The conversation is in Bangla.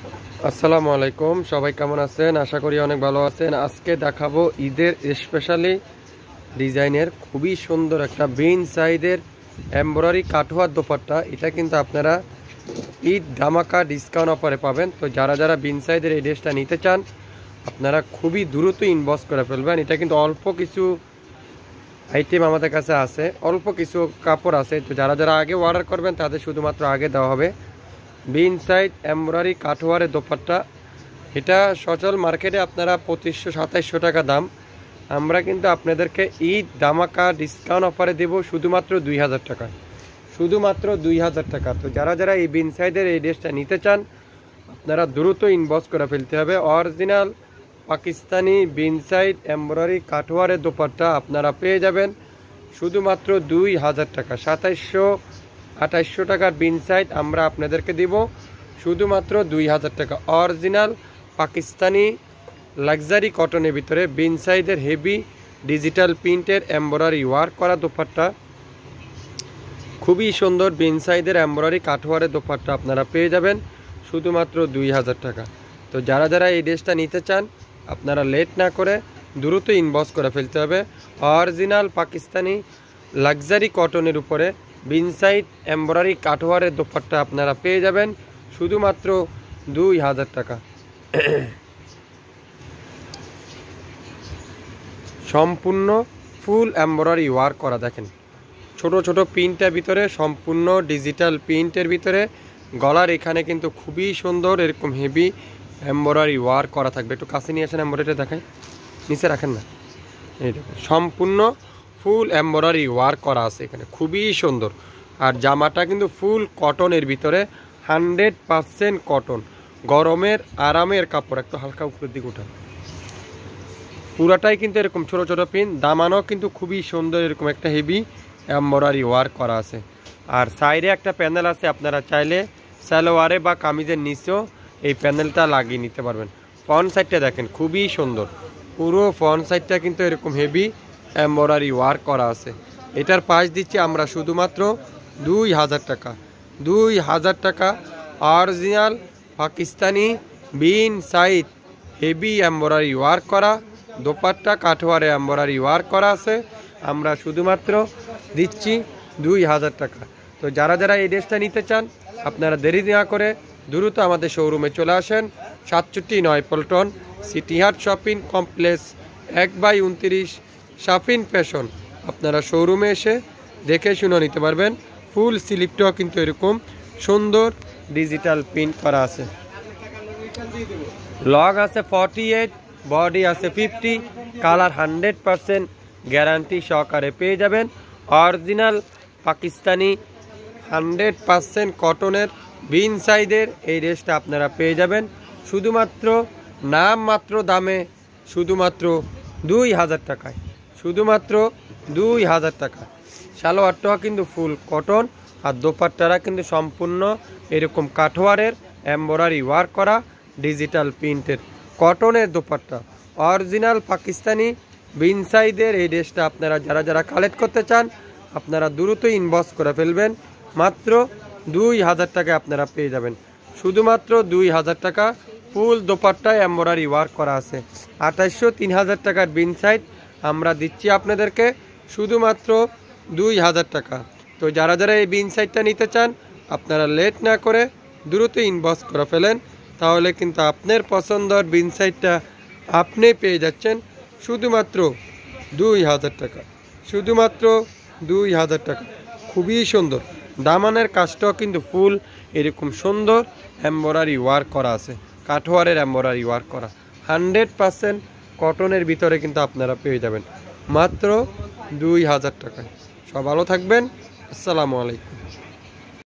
আসসালামু আলাইকুম, সবাই কেমন আছেন? আশা করি অনেক ভালো আছেন। আজকে দেখাবো ঈদের স্পেশালি ডিজাইনের খুবই সুন্দর একটা বিন সাইজের এমব্রয়ডারি কাঠোয়ার দোপাট্টা। এটা কিন্তু আপনারা ঈদ ধামাকা ডিসকাউন্ট অফারে পাবেন। তো যারা যারা বিন সাইজের এই ড্রেসটা নিতে চান আপনারা খুবই দ্রুত ইনবক্স করে ফেলবেন। এটা কিন্তু অল্প কিছু আইটেম আমাদের কাছে আছে, অল্প কিছু কাপড় আছে। তো যারা যারা আগে অর্ডার করবেন তাদের শুধুমাত্র আগে দেওয়া হবে বিন সাইড এমব্রয়ডারি কাঠোয়ারের দোপাট্টা। এটা সচল মার্কেটে আপনারা 2500-2700 টাকা দাম। আমরা কিন্তু আপনাদেরকে ঈদ ধামাকা ডিসকাউন্ট অফারে দেব শুধুমাত্র 2000 টাকা, শুধুমাত্র 2000 টাকা। তো যারা যারা এই বিন সাইডের এই ড্রেসটা নিতে চান আপনারা দ্রুত ইনবক্স করে ফেলতে হবে। অরিজিনাল পাকিস্তানি বিন সাইড এমব্রয়ডারি কাঠোয়ারের দোপাট্টা আপনারা পেয়ে যাবেন শুধুমাত্র 2000 টাকা। 2700-2800 টাকার বিন সাইড আমরা আপনাদেরকে দিব শুধুমাত্র 2000 টাকা। অরিজিনাল পাকিস্তানি লাক্সারি কটনের ভিতরে বিন সাইডের হেভি ডিজিটাল প্রিন্টের এমব্রয়ডারি ওয়ার্ক করা দোপাট্টা, খুবই সুন্দর বিন সাইডের এমব্রয়ডারি কাঠোয়ারের দোপাট্টা আপনারা পেয়ে যাবেন শুধুমাত্র 2000 টাকা। তো যারা যারা এই ড্রেসটা নিতে চান আপনারা লেট না করে দ্রুত ইনবক্স করে ফেলতে হবে। অরিজিনাল পাকিস্তানি লাক্সারি কটনের উপরে বিন সাইড এমব্রয়ডারি কাঠোয়ারের দোপাট্টা আপনারা পেয়ে যাবেন শুধুমাত্র 2000 টাকা। সম্পূর্ণ ফুল এমব্রয়ডারি ওয়ার্ক করা, দেখেন ছোট ছোট প্রিন্টের ভিতরে, সম্পূর্ণ ডিজিটাল প্রিন্টের ভিতরে গলার এখানে কিন্তু খুবই সুন্দর এরকম হেভি এমব্রয়ডারি ওয়ার্ক করা থাকবে। একটু কাছে নিয়ে আসেন, এমব্রয়ডারিটা দেখাই, নিচে রাখেন না। এই দেখুন সম্পূর্ণ ফুল এমব্রয়ডারি ওয়ার্ক করা আছে এখানে, খুবই সুন্দর। আর জামাটা কিন্তু ফুল কটনের ভিতরে, 100% কটন, গরমের আরামের কাপড়। একটু হালকা উপরের দিকে উঠান, পুরাটাই কিন্তু এরকম ছোট ছোট পিন, দামানো কিন্তু খুবই সুন্দর এরকম একটা হেভি এমব্রয়ডারি ওয়ার্ক করা আছে। আর সাইডে একটা প্যানেল আছে, আপনারা চাইলে সালোয়ারে বা কামিজের নিচেও এই প্যানেলটা লাগিয়ে নিতে পারবেন। ফ্রন্ট সাইডটা দেখেন খুবই সুন্দর, পুরো ফ্রন্ট সাইডটা কিন্তু এরকম হেভি এমব্রয়ডারি ওয়ার্ক করা আছে। এটার প্রাইস দিচ্ছি আমরা শুধুমাত্র 2000 টাকা। 2000 টাকা অরিজিনাল পাকিস্তানি বিন সাইড হেভি এমব্রয়ডারি ওয়ার্ক করা দোপাট্টা, কাঠোয়ারে এমব্রয়ডারি ওয়ার্ক করা আছে, আমরা শুধুমাত্র দিচ্ছি 2000 টাকা। তো যারা যারা এই ড্রেসটা নিতে চান আপনারা দেরি না করে দ্রুত আমাদের শোরুমে চলে আসেন। 67 পল্টন সিটিহাট শপিং কমপ্লেক্স 1/29 শাফিন ফ্যাশন। আপনারা শোরুমে এসে দেখে শুনে নিতে পারবেন। ফুল স্লিপটাও কিন্তু এরকম সুন্দর ডিজিটাল প্রিন্ট করা আছে। লগ আছে 48, বডি আছে 50, কালার 100% গ্যারান্টি সহকারে পেয়ে যাবেন। অরিজিনাল পাকিস্তানি 100% কটনের বিন সাইডের এই ড্রেসটা আপনারা পেয়ে যাবেন শুধুমাত্র নামমাত্র দামে, শুধুমাত্র 2000 টাকায়, শুধুমাত্র 2000 টাকা। সালোয়ারটাও কিন্তু ফুল কটন আর দোপাট্টারা কিন্তু সম্পূর্ণ এরকম কাঠোয়ারের এমব্রয়ডারি ওয়ার্ক করা ডিজিটাল প্রিন্টের কটনের দোপাট্টা। অরিজিনাল পাকিস্তানি বিন সাইডের এই ড্রেসটা আপনারা যারা যারা কালেক্ট করতে চান আপনারা দ্রুত ইনবক্স করে ফেলবেন। মাত্র 2000 টাকায় আপনারা পেয়ে যাবেন, শুধুমাত্র 2000 টাকা। ফুল দোপাট্টায় এমব্রয়ডারি ওয়ার্ক করা আছে। 2800-3000 টাকার বিন সাইড আমরা দিচ্ছি আপনাদেরকে শুধুমাত্র 2000 টাকা। তো যারা যারা এই বিন সাইডটা নিতে চান আপনারা লেট না করে দ্রুত ইনবক্স করে ফেলেন, তাহলে কিন্তু আপনার পছন্দের বিন সাইডটা আপনি পেয়ে যাচ্ছেন শুধুমাত্র 2000 টাকা, শুধুমাত্র 2000 টাকা। খুবই সুন্দর, দামানের কাজটাও কিন্তু ফুল এরকম সুন্দর এমব্রয়ডারি ওয়ার্ক করা আছে, কাঠোয়ারের এমব্রয়ডারি ওয়ার্ক করা 100% কটনের ভিতরে কিন্তু আপনারা পেয়ে যাবেন মাত্র 2000 টাকায়। সব ভালো থাকবেন, আসসালামু আলাইকুম।